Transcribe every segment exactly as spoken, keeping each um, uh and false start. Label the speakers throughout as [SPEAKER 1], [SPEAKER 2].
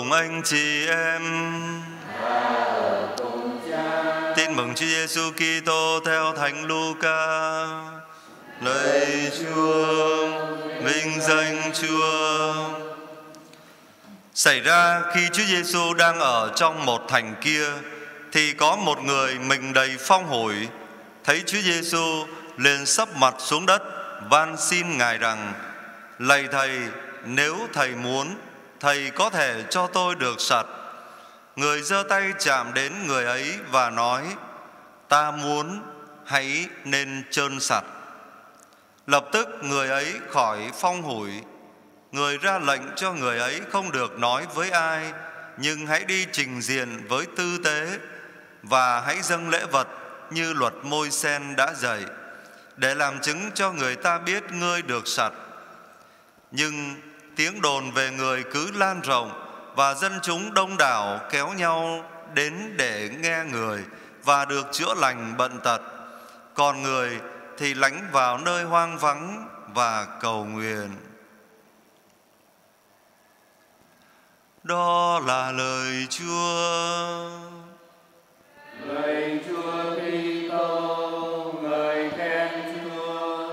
[SPEAKER 1] cùng anh chị em. Tin mừng Chúa Giêsu Kitô theo Thánh Luca. Lạy Chúa, vinh danh Chúa. Xảy ra khi Chúa Giêsu đang ở trong một thành kia, thì có một người mình đầy phong hủi thấy Chúa Giêsu liền sấp mặt xuống đất, van xin Ngài rằng: Lạy Thầy, nếu Thầy muốn, Thầy có thể cho tôi được sạch. Người giơ tay chạm đến người ấy và nói: Ta muốn, hãy nên trơn sạch. Lập tức người ấy khỏi phong hủi. Người ra lệnh cho người ấy không được nói với ai, nhưng hãy đi trình diện với tư tế và hãy dâng lễ vật như luật Môi-se đã dạy, để làm chứng cho người ta biết ngươi được sạch. Nhưng tiếng đồn về người cứ lan rộng, và dân chúng đông đảo kéo nhau đến để nghe người và được chữa lành bệnh tật. Còn người thì lánh vào nơi hoang vắng và cầu nguyện. Đó là lời Chúa.
[SPEAKER 2] Lạy Chúa Kitô, ngợi khen Chúa.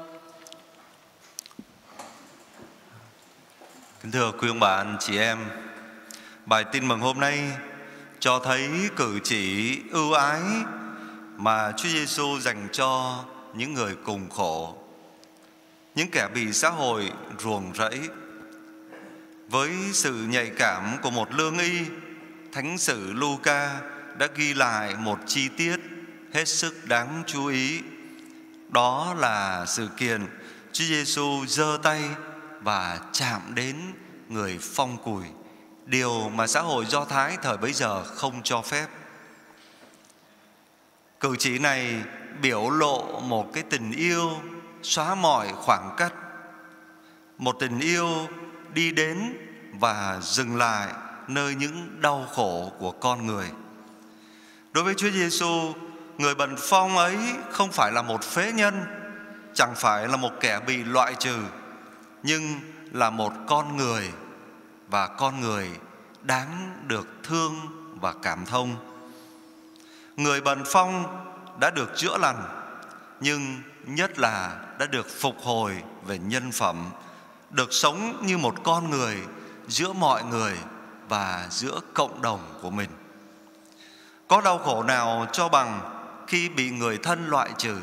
[SPEAKER 1] Kính thưa quý ông bà anh chị em, bài tin mừng hôm nay cho thấy cử chỉ ưu ái mà Chúa Giêsu dành cho những người cùng khổ, những kẻ bị xã hội ruồng rẫy. Với sự nhạy cảm của một lương y, Thánh sử Luca đã ghi lại một chi tiết hết sức đáng chú ý. Đó là sự kiện Chúa Giêsu giơ tay và chạm đến người phong cùi, điều mà xã hội Do Thái thời bấy giờ không cho phép. Cử chỉ này biểu lộ một cái tình yêu xóa mọi khoảng cách, một tình yêu đi đến và dừng lại nơi những đau khổ của con người. Đối với Chúa Giêsu, người bệnh phong ấy không phải là một phế nhân, chẳng phải là một kẻ bị loại trừ, nhưng là một con người, và con người đáng được thương và cảm thông. Người bệnh phong đã được chữa lành, nhưng nhất là đã được phục hồi về nhân phẩm, được sống như một con người giữa mọi người và giữa cộng đồng của mình. Có đau khổ nào cho bằng khi bị người thân loại trừ,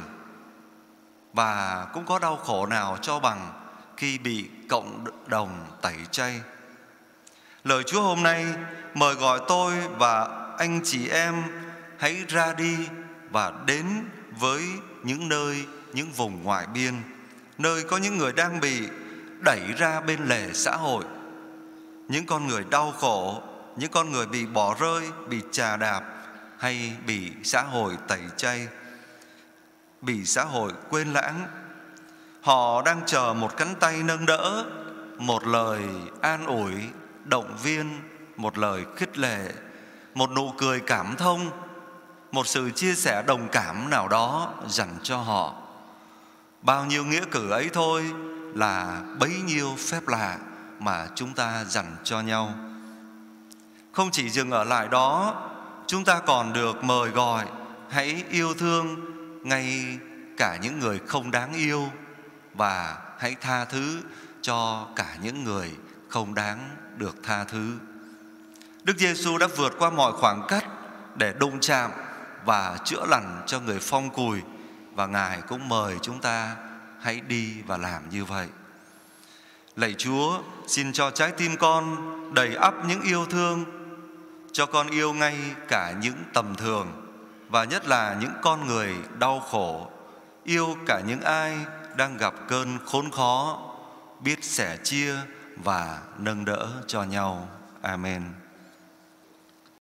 [SPEAKER 1] và cũng có đau khổ nào cho bằng khi bị cộng đồng tẩy chay. Lời Chúa hôm nay mời gọi tôi và anh chị em hãy ra đi và đến với những nơi, những vùng ngoại biên, nơi có những người đang bị đẩy ra bên lề xã hội, những con người đau khổ, những con người bị bỏ rơi, bị chà đạp hay bị xã hội tẩy chay, bị xã hội quên lãng. Họ đang chờ một cánh tay nâng đỡ, một lời an ủi, động viên, một lời khích lệ, một nụ cười cảm thông, một sự chia sẻ đồng cảm nào đó dành cho họ. Bao nhiêu nghĩa cử ấy thôi là bấy nhiêu phép lạ mà chúng ta dành cho nhau. Không chỉ dừng ở lại đó, chúng ta còn được mời gọi hãy yêu thương ngay cả những người không đáng yêu, và hãy tha thứ cho cả những người không đáng được tha thứ. Đức Giêsu đã vượt qua mọi khoảng cách để đụng chạm và chữa lành cho người phong cùi, và Ngài cũng mời chúng ta hãy đi và làm như vậy. Lạy Chúa, xin cho trái tim con đầy ắp những yêu thương, cho con yêu ngay cả những tầm thường, và nhất là những con người đau khổ, yêu cả những ai đang gặp cơn khốn khó, biết sẻ chia và nâng đỡ cho nhau. Amen.